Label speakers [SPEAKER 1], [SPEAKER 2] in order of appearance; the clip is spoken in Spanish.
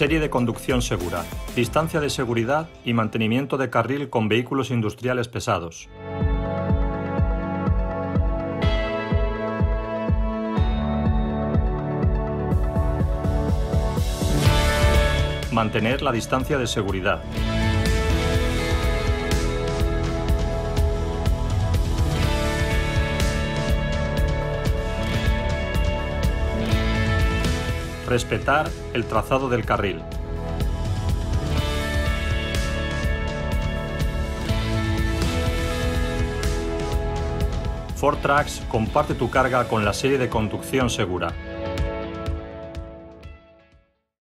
[SPEAKER 1] Serie de conducción segura, distancia de seguridad y mantenimiento de carril con vehículos industriales pesados. Mantener la distancia de seguridad. Respetar el trazado del carril. Ford Trucks comparte tu carga con la serie de conducción segura.